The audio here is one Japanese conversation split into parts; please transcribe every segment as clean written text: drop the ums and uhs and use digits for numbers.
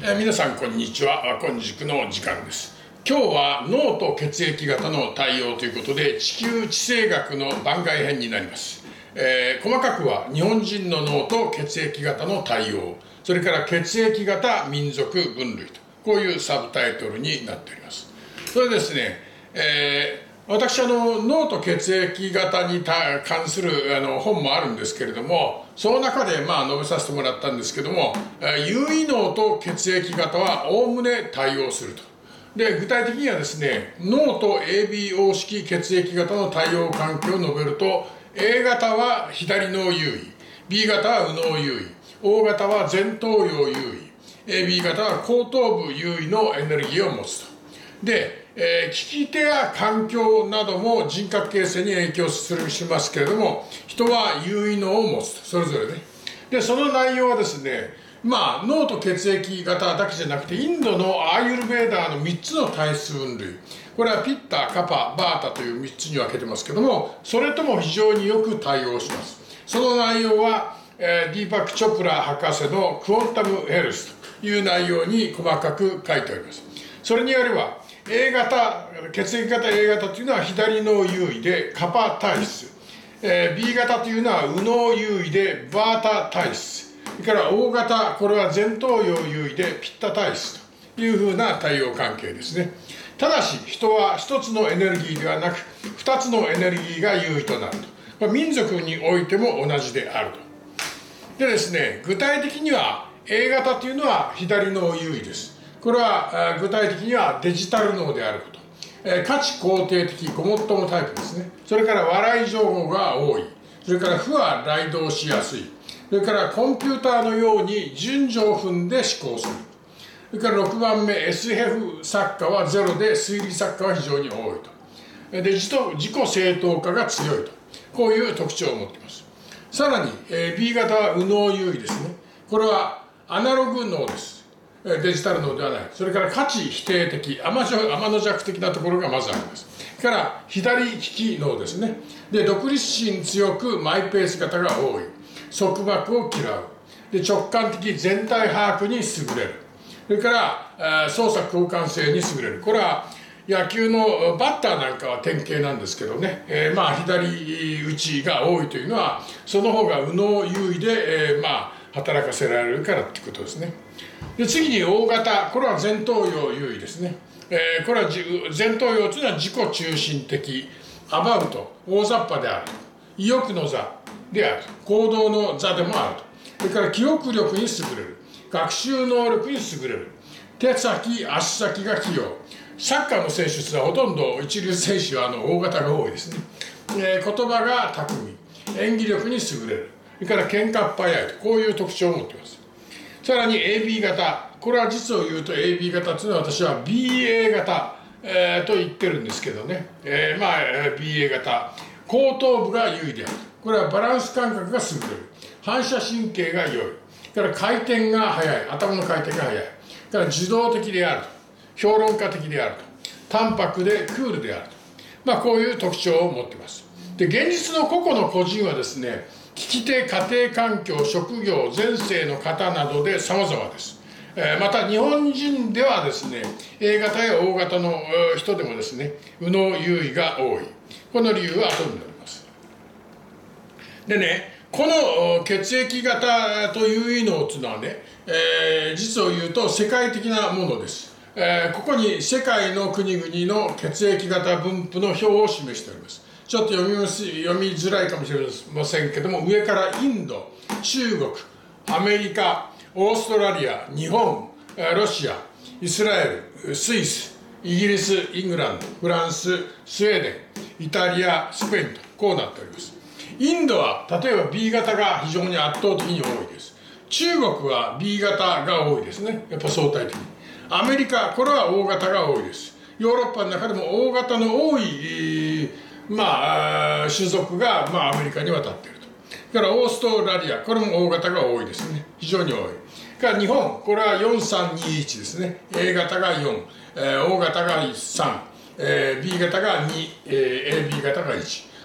皆さんこんにちは。今軸の時間です。今日は脳と血液型の対応ということで、地球地政学の番外編になります。細かくは日本人の脳と血液型の対応、それから血液型民族分類と、こういうサブタイトルになっております。それでですね、私脳と血液型に関する本もあるんですけれども、その中で述べさせてもらったんですけども、有意脳と血液型はおおむね対応すると。で、具体的にはですね、脳と ABO 式血液型の対応関係を述べると、A 型は左脳優位、B 型は右脳優位、O 型は前頭葉優位、AB 型は後頭部優位のエネルギーを持つと。で、利き手や環境なども人格形成に影響しますけれども、人は有意脳を持つと、それぞれね。で、その内容はですね、脳と血液型だけじゃなくて、インドのアーユルベーダーの3つの体質分類、これはピッタ、カパ、バータという3つに分けてますけども、それとも非常によく対応します。その内容は、ディーパク・チョプラ博士のクォンタム・ヘルスという内容に細かく書いております。それによれば、A 型、血液型 A 型というのは左脳優位でカパ体質、B 型というのは右脳優位でバータ体質、それから O 型、これは前頭葉優位でピッタ体質というふうな対応関係ですね。ただし人は一つのエネルギーではなく二つのエネルギーが優位となると。これ民族においても同じであると。でですね、具体的には A 型というのは左脳優位です。これは具体的にはデジタル脳であること、価値肯定的ごもっともタイプですね。それから笑い情報が多い、それから負は雷動しやすい、それからコンピューターのように順序を踏んで思考する、それから6番目 SF 作家はゼロで推理作家は非常に多いと。で、自己正当化が強いと、こういう特徴を持っています。さらに B 型は右脳優位ですね。これはアナログ脳です。デジタル脳ではない。それから価値否定的、天の弱的なところがまずあります。それから左利き脳ですね。で、独立心強くマイペース型が多い。束縛を嫌う。で、直感的全体把握に優れる。それから操作交換性に優れる。これは野球のバッターなんかは典型なんですけどね、左打ちが多いというのはその方が右脳優位で、働かせられるからっていうことですね。で、次に O 型、これは前頭葉優位ですね。これは前頭葉というのは自己中心的、アバウト、大雑把であると、意欲の座であると、行動の座でもあると、それから記憶力に優れる、学習能力に優れる、手先足先が器用、サッカーの選手はほとんど一流選手はO型が多いですね。言葉が巧み、演技力に優れる、それから喧嘩っ早いと、こういう特徴を持っています。さらに AB 型、これは実を言うと AB 型というのは私は BA 型、と言ってるんですけどね、BA 型、後頭部が優位である。これはバランス感覚が優れる、反射神経が良い、から回転が速い、頭の回転が速い、から受動的であると、評論家的であると、淡白でクールであると、こういう特徴を持っています。で、現実の個々の個人はですね、利き手、家庭環境、職業、前世の方などで様々です。また日本人ではですね、A 型や O 型の人でもですね、右脳優位が多い。この理由は後になります。でね、この血液型と有意脳というのはね、実を言うと世界的なものです。ここに世界の国々の血液型分布の表を示しております。ちょっと読みづらいかもしれませんけども、上からインド、中国、アメリカ、オーストラリア、日本、ロシア、イスラエル、スイス、イギリス、イングランド、フランス、スウェーデン、イタリア、スペインとこうなっております。インドは例えば B 型が非常に圧倒的に多いです。中国は B 型が多いですね。やっぱ相対的に。アメリカ、これは O 型が多いです。ヨーロッパの中でも O 型の多い種族がアメリカに渡っていると。だからオーストラリア、これも O 型が多いですね。非常に多い。から日本、これは4321ですね。A 型が4、O 型が3、B 型が2、AB 型が1。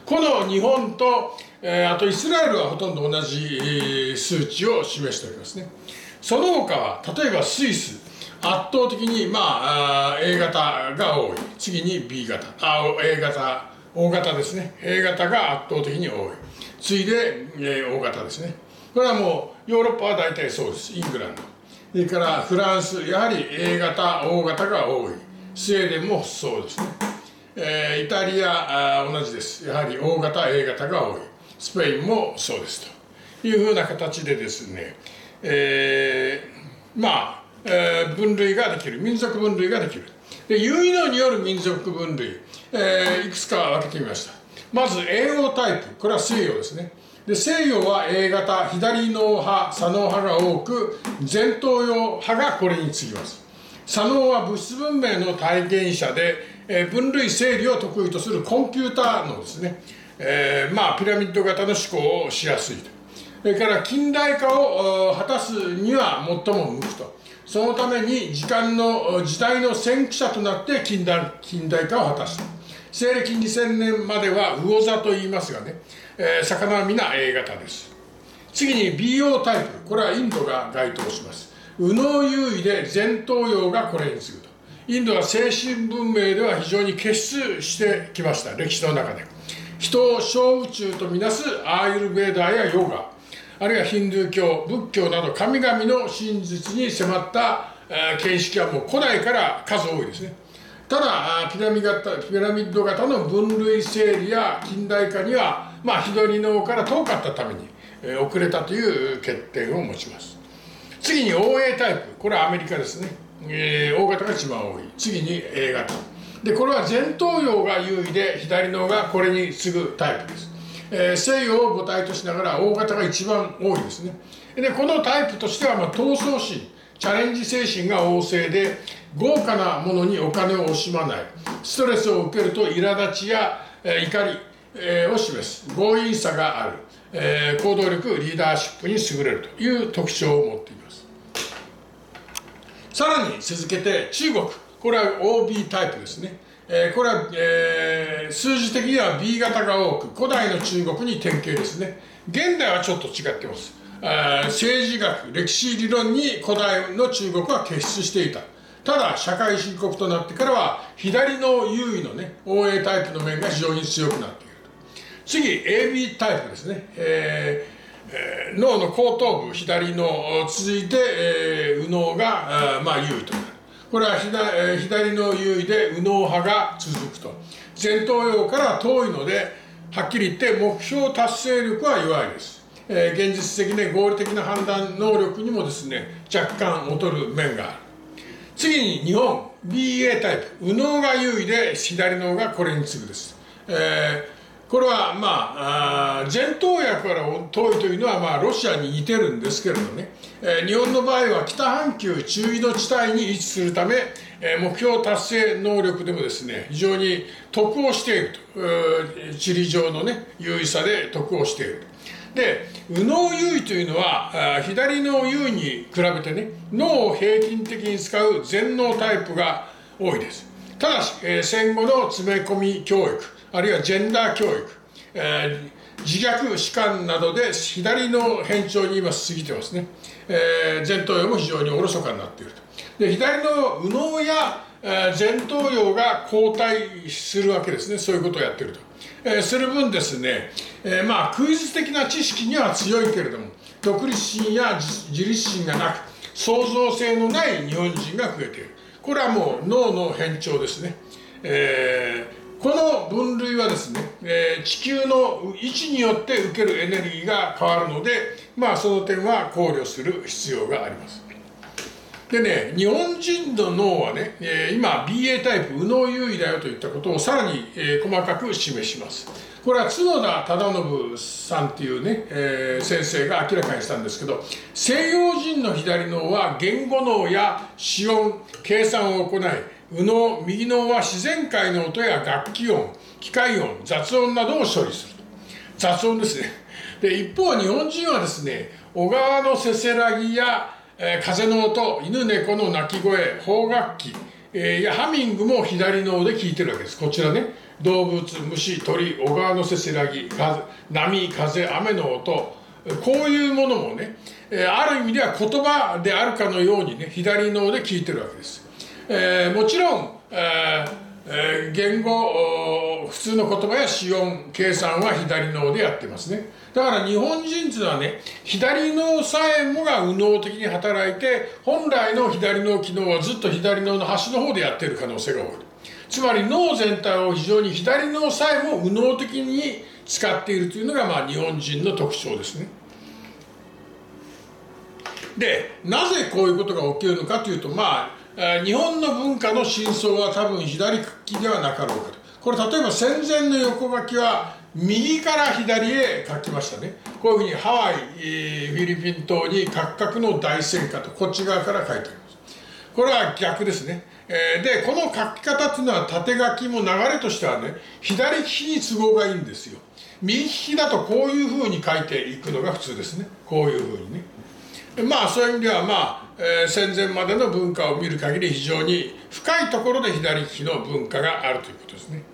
この日本と、あとイスラエルはほとんど同じ数値を示しておりますね。その他は例えばスイス、圧倒的にA 型が多い。次に B 型、A 型、O 型ですね。A 型が圧倒的に多い。次いで、O 型ですね。これはもうヨーロッパは大体そうです。イングランド。それからフランス、やはり A 型、O 型が多い。スウェーデンもそうですね。イタリア同じです。やはり O 型、A 型が多い。スペインもそうですというふうな形でですね、分類ができる、民族分類ができる。で、有意能による民族分類、いくつか分けてみました。まず栄養タイプ、これは西洋ですね。で、西洋は A 型、左脳派、左脳派が多く、前頭葉派がこれに次ぎます。左脳は物質文明の体現者で、分類整理を得意とするコンピューター脳ですね。ピラミッド型の思考をしやすいと。それから近代化を果たすには最も向くと。そのために時代の先駆者となって近代化を果たした。西暦2000年までは魚座と言いますがね、魚は皆 A 型です。次に BO タイプ、これはインドが該当します。右脳優位で前頭葉がこれに次ぐと。インドは精神文明では非常に傑出してきました、歴史の中で。人を小宇宙とみなすアーユルベーダーやヨガ、あるいはヒンドゥー教、仏教など神々の真実に迫った見識はもう古代から数多いですね。ただピラミッド型の分類整理や近代化には左脳から遠かったために遅れたという欠点を持ちます。次に OA タイプ、これはアメリカですね。O 型が一番多い。次に A 型で、これは前頭葉が優位で左脳がこれに次ぐタイプです。西洋を母体としながら O 型が一番多いですね。で、このタイプとしては闘争心、チャレンジ精神が旺盛で、豪華なものにお金を惜しまない、ストレスを受けると苛立ちや怒りを示す、強引さがある、行動力、リーダーシップに優れるという特徴を持っています。さらに続けて中国、これは OB タイプですね。これは、数字的には B 型が多く、古代の中国に典型ですね。現代はちょっと違っています。政治学、歴史理論に古代の中国は傑出していた。ただ社会深刻となってからは左の優位のね OA タイプの面が非常に強くなっている。次 AB タイプですね。脳の後頭部左の続いて、右脳が優位となる。これは左の優位で右脳派が続くと。前頭葉から遠いのではっきり言って目標達成力は弱いです。現実的で合理的な判断能力にもですね若干劣る面がある。次に日本 BA タイプ、右脳が優位で左脳がこれに次ぐです。これは前頭葉から遠いというのはロシアに似てるんですけれどね、日本の場合は北半球中緯度地帯に位置するため、目標達成能力でもですね非常に得をしていると、地理上のね優位さで得をしている。で、右脳優位というのは左脳優位に比べてね脳を平均的に使う前脳タイプが多いです。ただし、戦後の詰め込み教育あるいはジェンダー教育、自虐士官などで左の偏重に今過ぎてますね。前頭葉も非常におろそかになっていると。で、左の右脳や前頭葉が後退するわけですね。そういうことをやっていると。する分ですね、クイズ的な知識には強いけれども独立心や自立心がなく創造性のない日本人が増えている。これはもう脳の変調ですね。この分類はですね、地球の位置によって受けるエネルギーが変わるので、その点は考慮する必要があります。でね、日本人の脳はね、今 BA タイプ右脳優位だよといったことをさらに細かく示します。これは角田忠信さんっていうね、先生が明らかにしたんですけど、西洋人の左脳は言語脳や子音、計算を行い、右脳、右脳は自然界の音や楽器音、機械音、雑音などを処理する。雑音ですね。で、一方日本人はですね、小川のせせらぎや風の音、犬猫の鳴き声、邦楽器、 ハミングも左脳で聞いてるわけです。こちらね、動物、虫、鳥、小川のせせらぎ、波、風、雨の音、こういうものもね、ある意味では言葉であるかのようにね、左脳で聞いてるわけです。もちろん、言語、普通の言葉や子音、計算は左脳でやってますね。だから日本人っていうのはね、左脳さえもが右脳的に働いて、本来の左脳機能はずっと左脳の端の方でやっている可能性が多い。つまり脳全体を非常に左脳さえも右脳的に使っているというのが、日本人の特徴ですね。で、なぜこういうことが起きるのかというと、日本の文化の真相は多分左書きではなかろうかと。これ例えば戦前の横書きは右から左へ書きましたね。こういうふうにハワイ、フィリピン島に各々の大戦果とこっち側から書いてあります。これは逆ですね。で、この書き方っていうのは縦書きも流れとしてはね、左利きに都合がいいんですよ。右利きだとこういうふうに書いていくのが普通ですね。こういうふうにね。そういう意味では戦前までの文化を見る限り非常に深いところで左利きの文化があるということですね。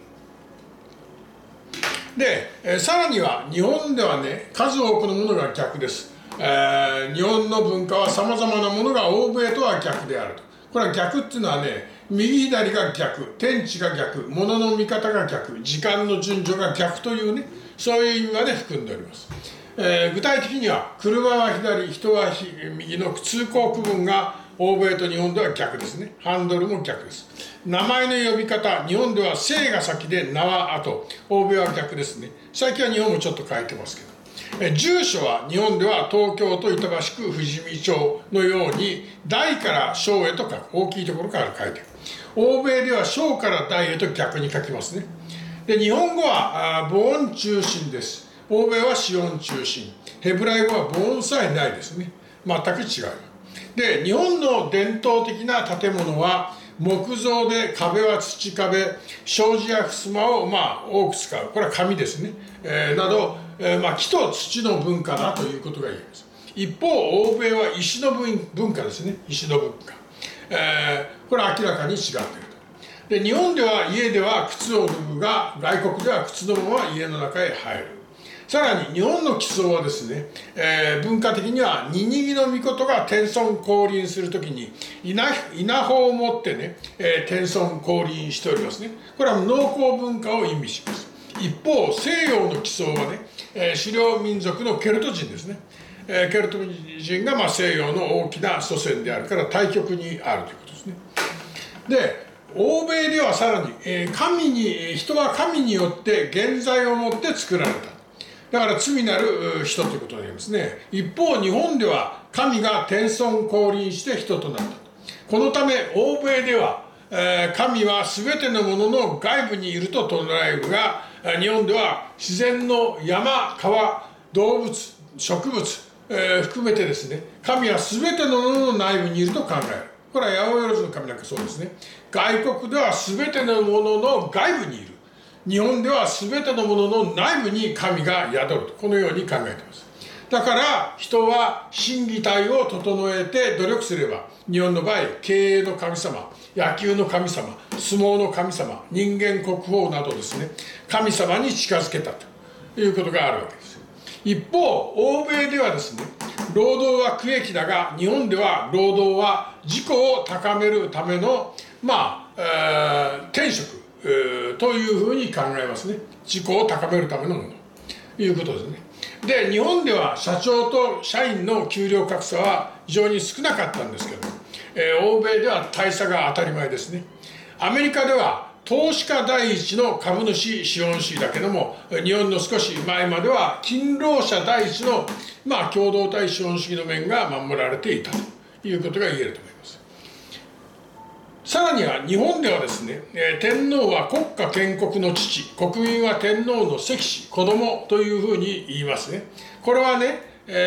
で、さらには日本ではね、数多くのものが逆です。日本の文化はさまざまなものが欧米とは逆であると。これは逆っていうのはね、右左が逆、天地が逆、物の見方が逆、時間の順序が逆というね、そういう意味まで含んでおります。具体的には車は左、人は右の通行区分が欧米と日本では逆ですね。ハンドルも逆です。名前の呼び方、日本では姓が先で名は後、欧米は逆ですね。最近は日本もちょっと変えてますけど、住所は日本では東京都板橋区富士見町のように大から小へと書く、大きいところから書いてある。欧米では小から大へと逆に書きますね。で、日本語は母音中心です。欧米は子音中心。ヘブライ語は母音さえないですね。全く違う。で、日本の伝統的な建物は木造で、壁は土壁、障子や襖を多く使う。これは紙ですね。など、木と土の文化だということが言えます。一方、欧米は石の文化ですね。石の文化。これは明らかに違っていると。で、日本では家では靴を脱ぐが、外国では靴のまま家の中へ入る。さらに日本の基礎はですね、文化的にはニニギの御事が天孫降臨するときに稲穂を持ってね、天孫降臨しておりますね。これは農耕文化を意味します。一方、西洋の基礎はね、狩猟民族のケルト人ですね。ケルト人が西洋の大きな祖先であるから対極にあるということですね。で、欧米ではさらに、人は神によって原罪をもって作られた。だから罪なる人ということになりますね。一方、日本では神が天孫降臨して人となった。このため、欧米では、神は全てのものの外部にいると唱えるが、日本では自然の山、川、動物、植物、含めてですね、神は全てのものの内部にいると考える。これは八百万の神なんかそうですね。外国では全てのものの外部にいる。日本では全てのものの内部に神が宿ると、このように考えています。だから人は心技体を整えて努力すれば、日本の場合、経営の神様、野球の神様、相撲の神様、人間国宝などですね、神様に近づけたということがあるわけです。一方、欧米ではですね、労働は苦役だが、日本では労働は自己を高めるための、転職というふうに考えますね。自己を高めるためのものということですね。で、日本では社長と社員の給料格差は非常に少なかったんですけど、欧米では大差が当たり前ですね。アメリカでは投資家第一の株主資本主義だけども、日本の少し前までは勤労者第一の、共同体資本主義の面が守られていたということが言えると思います。さらには日本ではですね、天皇は国家建国の父、国民は天皇の戚子、子供というふうに言いますね。これはね、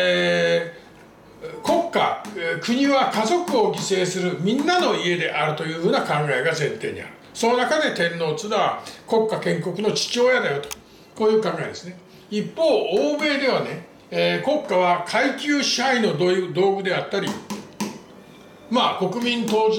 国家、国は家族を犠牲するみんなの家であるというふうな考えが前提にある。その中で天皇というのは国家建国の父親だよと、こういう考えですね。一方、欧米ではね、国家は階級支配の道具であったり、国民当時の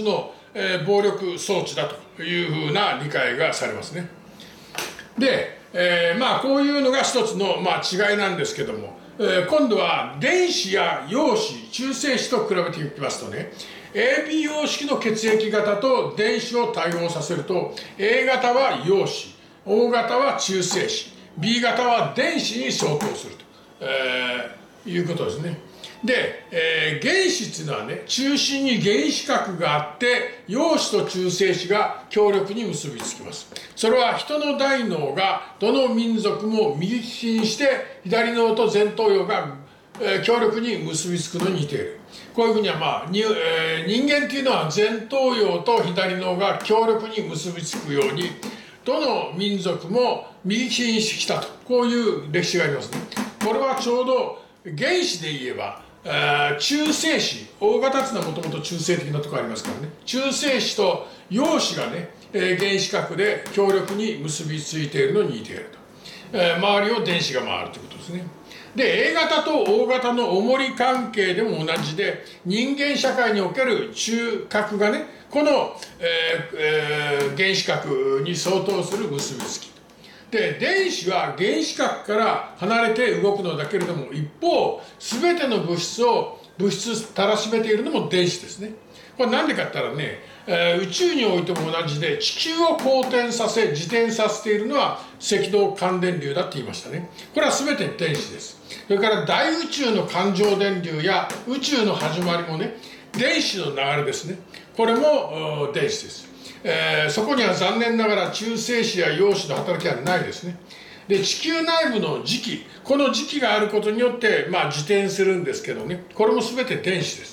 暴力装置だというふうな理解がされますね。で、こういうのが一つの、違いなんですけども、今度は電子や陽子中性子と比べていきますとね、AB 様式の血液型と電子を対応させると A 型は陽子、O 型は中性子、B 型は電子に相当すると、いうことですね。で、原子っていうのはね、中心に原子核があって陽子と中性子が強力に結びつきます。それは人の大脳がどの民族も右利きにして左脳と前頭葉が強力に結びつくのに似ている。こういうふうには、人間っていうのは前頭葉と左脳が強力に結びつくようにどの民族も右利きにしてきたと、こういう歴史がありますね。これはちょうど原子で言えば中性子、大型っていうのはもともと中性的なところありますからね、中性子と陽子がね、原子核で強力に結びついているのに似ていると、周りを電子が回るということですね。で A 型と O 型の重り関係でも同じで、人間社会における中核がね、この、原子核に相当する結びつきで、電子は原子核から離れて動くのだけれども、一方全ての物質たらしめているのも電子ですね。これ何でかって言ったらね、宇宙においても同じで、地球を公転させ自転させているのは赤道間電流だって言いましたね。これは全て電子です。それから大宇宙の環状電流や宇宙の始まりもね、電子の流れですね。これも電子です。そこには残念ながら中性子や陽子の働きはないですね。で地球内部の磁気、この磁気があることによって、自転するんですけどね、これも全て電子です。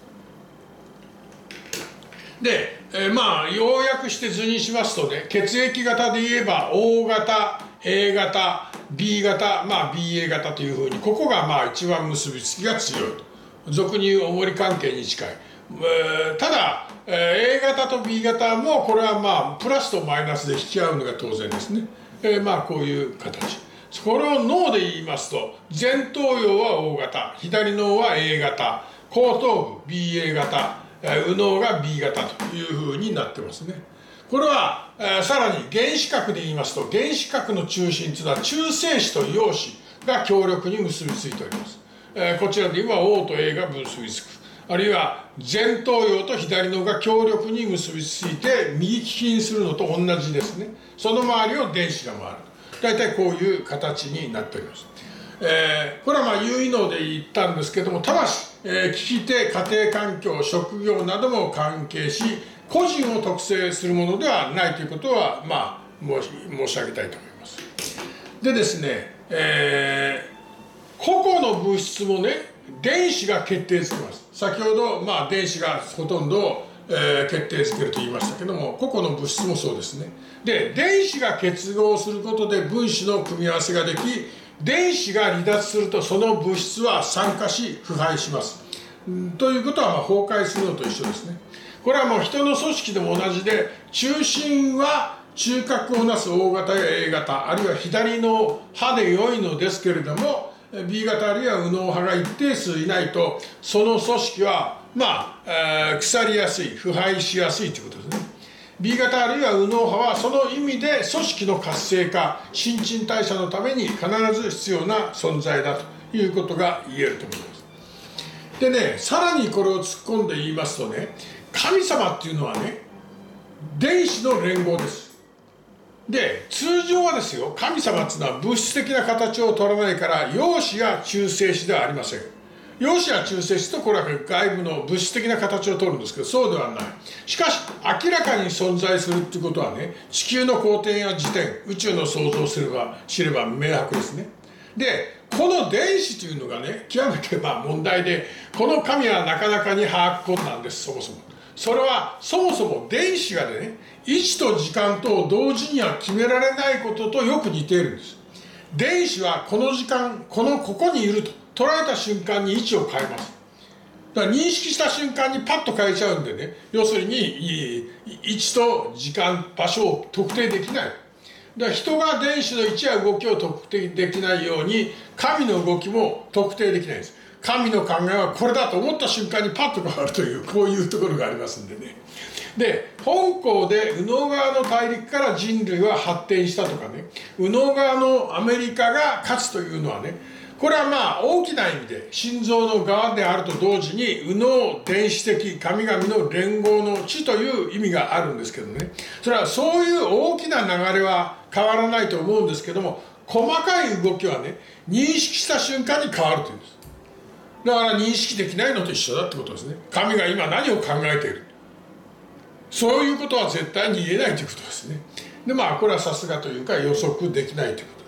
で、要約して図にしますとね、血液型で言えば O 型、A 型、B 型、BA 型というふうに、ここが一番結びつきが強いと、俗に言う重り関係に近い。ただ、A 型と B 型もこれはプラスとマイナスで引き合うのが当然ですね。こういう形。これを脳で言いますと、前頭葉は O 型、左脳は A 型、後頭部 BA 型、右脳が B 型というふうになってますね。これはさらに原子核で言いますと、原子核の中心というのは中性子と陽子が強力に結びついております。こちらで言えば O と A が結びつく、あるいは前頭葉と左脳が強力に結びついて右利きにするのと同じですね。その周りを電子が回る。大体こういう形になっております。これは有意脳で言ったんですけども、ただし、聞き手、家庭環境、職業なども関係し、個人を特定するものではないということは、申し上げたいと思います。でですね、個々の物質もね、電子が決定づけます。先ほど、電子がほとんどを、決定づけると言いましたけども、個々の物質もそうですね。で、電子が結合することで分子の組み合わせができ、電子が離脱するとその物質は酸化し腐敗します。ということは崩壊するのと一緒ですね。これは人の組織でも同じで、中心は中核をなす O 型や A 型、あるいは左の歯で良いのですけれども、B 型あるいは右脳派が一定数いないと、その組織は腐りやすい、腐敗しやすいということですね。B 型あるいは右脳派はその意味で組織の活性化、新陳代謝のために必ず必要な存在だということが言えると思います。でね、さらにこれを突っ込んで言いますとね、神様っていうのはね、電子の連合です。で、通常はですよ、神様っていうのは物質的な形を取らないから、陽子や中性子ではありません。陽子や中性子とこれは外部の物質的な形を取るんですけど、そうではない。しかし明らかに存在するっていうことはね、地球の公転や自転、宇宙の創造を知れば明白ですね。で、この電子というのがね、極めて問題で、この神はなかなかに把握困難です。そもそもそれはそもそも電子がね、位置と時間と同時には決められないこととよく似ているんです。電子はこの時間ここにいると捉えた瞬間に位置を変えます。だから認識した瞬間にパッと変えちゃうんでね、要するに位置と時間場所を特定できない。だから人が電子の位置や動きを特定できないように、神の動きも特定できないんです。神の考えはこれだと思った瞬間にパッと変わるという、こういうところがありますんでね。 で、本校で右脳側の大陸から人類は発展したとかね、右脳側のアメリカが勝つというのはね、これはまあ大きな意味で心臓の側であると同時に右脳電子的神々の連合の地という意味があるんですけどね、それはそういう大きな流れは変わらないと思うんですけども、細かい動きはね、認識した瞬間に変わるというんです。だから認識できないのと一緒だってことですね。神が今何を考えている、そういうことは絶対に言えないということですね。でまあこれはさすがというか予測できないということです。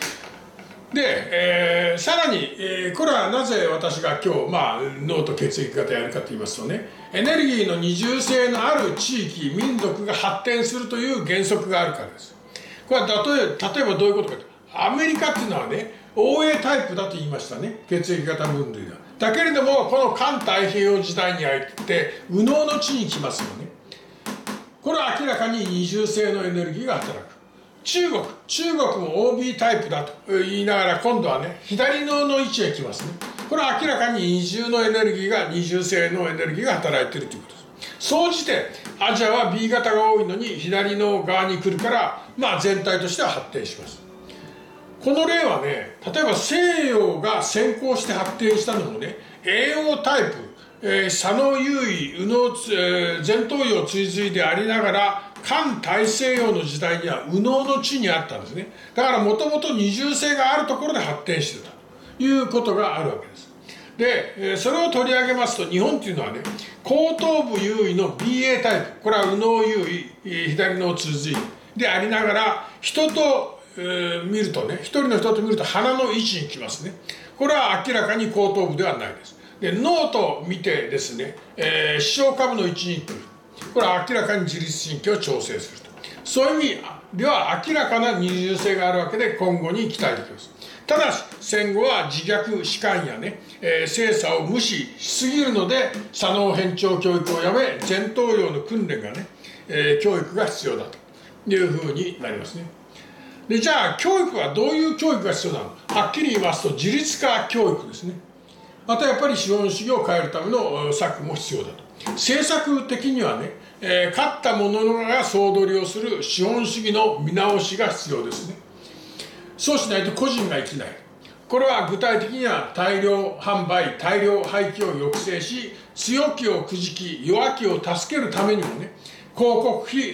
で、さらに、これはなぜ私が今日、脳と血液型やるかと言いますとね、エネルギーの二重性のある地域民族が発展するという原則があるからです。これは例えばどういうことかと、アメリカっていうのはね OA タイプだと言いましたね、血液型分類が。だけれどもこの環太平洋時代に入って右脳の地に来ますよね。これは明らかに二重性のエネルギーが働く。中国も OB タイプだと言いながら今度はね左脳の位置へ来ますね。これは明らかに二重のエネルギーが二重性のエネルギーが働いているということです。総じてアジアは B 型が多いのに左の側に来るから、全体としては発展します。この例はね、例えば西洋が先行して発展したのもね AO タイプ、左脳優位右脳、前頭葉追随でありながら環大西洋の時代には右脳の地にあったんですね。だからもともと二重性があるところで発展してたということがあるわけです。で、それを取り上げますと日本っていうのはね後頭部優位の BA タイプ、これは右脳優位左脳追随でありながら人と見るとね、一人の人と見ると鼻の位置に来ますね。これは明らかに後頭部ではないです。で脳と見てですね、視床下部の位置に来る。これは明らかに自律神経を調整すると。そういう意味では明らかな二重性があるわけで今後に期待できます。ただし戦後は自虐弛緩やね、性差を無視しすぎるので左脳変調教育をやめ前頭葉の訓練がね、教育が必要だというふうになりますね。でじゃあ教育はどういう教育が必要なのか、はっきり言いますと自律化教育ですね。またやっぱり資本主義を変えるための策も必要だと。政策的にはね、勝った者が総取りをする資本主義の見直しが必要ですね。そうしないと個人が生きない。これは具体的には大量販売大量廃棄を抑制し、強気をくじき弱気を助けるためにもね広告費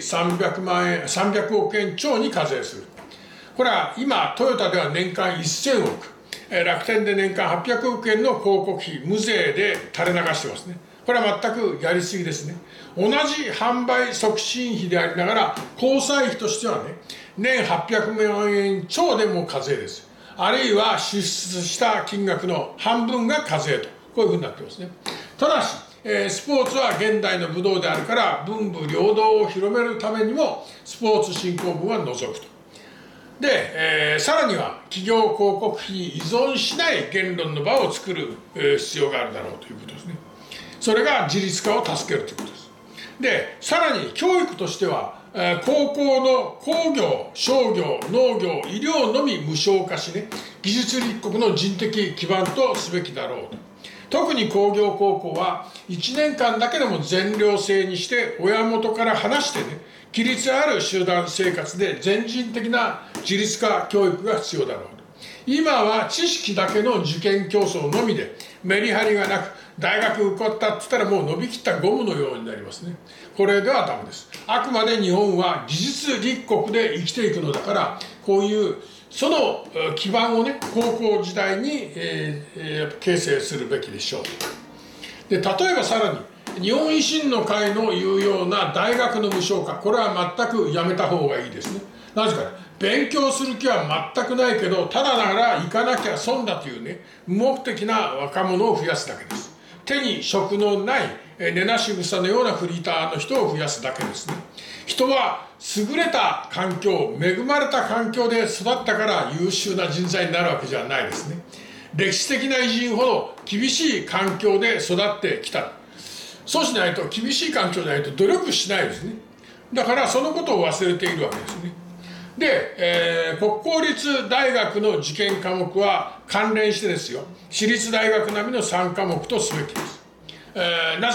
300億円超に課税する。これは今トヨタでは年間1000億、楽天で年間800億円の広告費無税で垂れ流してますね。これは全くやりすぎですね。同じ販売促進費でありながら交際費としてはね年800万円超でも課税です。あるいは支出した金額の半分が課税と、こういうふうになってますね。ただしスポーツは現代の武道であるから文武両道を広めるためにもスポーツ振興分は除くと。で、さらには企業広告費に依存しない言論の場を作る、必要があるだろうということですね。それが自律化を助けるということです。でさらに教育としては、高校の工業商業農業医療のみ無償化しね技術立国の人的基盤とすべきだろうと。特に工業高校は1年間だけでも全寮制にして親元から離してね規律ある集団生活で全人的な自律化教育が必要だろうと。今は知識だけの受験競争のみでメリハリがなく大学受かったって言ったらもう伸びきったゴムのようになりますね。これではダメです。あくまで日本は技術立国で生きていくのだからこういうその基盤をね高校時代に、形成するべきでしょう。で例えばさらに日本維新の会の言うような大学の無償化、これは全くやめた方がいいですね。なぜか勉強する気は全くないけどただながら行かなきゃ損だというね無目的な若者を増やすだけです。手に職のない根なし草のようなフリーターの人を増やすだけですね。人は優れた環境恵まれた環境で育ったから優秀な人材になるわけじゃないですね。歴史的な偉人ほど厳しい環境で育ってきた。そうしないと厳しい環境じゃないと努力しないですね。だからそのことを忘れているわけですね。で、国公立大学の受験科目は関連してですよ私立大学並みの3科目とすべきです。なぜかと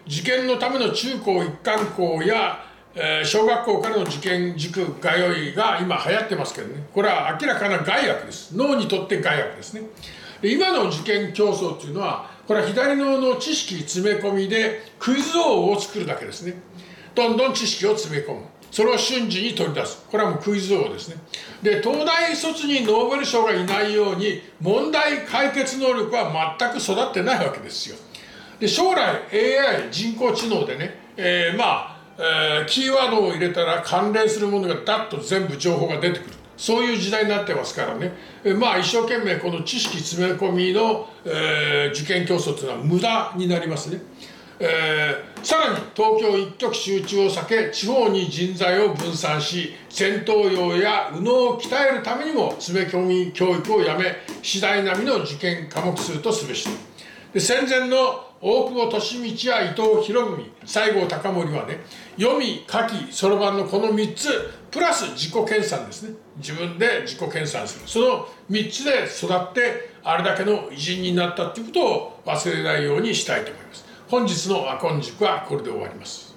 受験のための中高一貫校や小学校からの受験塾通いが今流行ってますけどね、これは明らかな害悪です。脳にとって害悪ですね。で今の受験競争というのは、これは左脳の知識詰め込みでクイズ王を作るだけですね。どんどん知識を詰め込む、それを瞬時に取り出す、これはもうクイズ王ですね。で東大卒にノーベル賞がいないように、問題解決能力は全く育ってないわけですよ。で将来 AI 人工知能でね、キーワードを入れたら関連するものがダッと全部情報が出てくる、そういう時代になってますからね、一生懸命この知識詰め込みの、受験競争というのは無駄になりますね。さらに東京一極集中を避け、地方に人材を分散し、戦闘用や右脳を鍛えるためにも詰め込み教育をやめ、次第並みの受験科目数とすべしで、戦前の大久保利通や伊藤博文、西郷隆盛はね、読み書きそろばんのこの3つプラス自己研鑽ですね。自分で自己研鑽する、その3つで育ってあれだけの偉人になったということを忘れないようにしたいと思います。本日のアコン塾はこれで終わります。